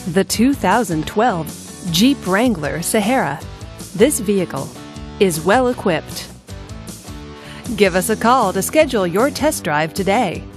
The 2012 Jeep Wrangler Sahara. This vehicle is well equipped. Give us a call to schedule your test drive today.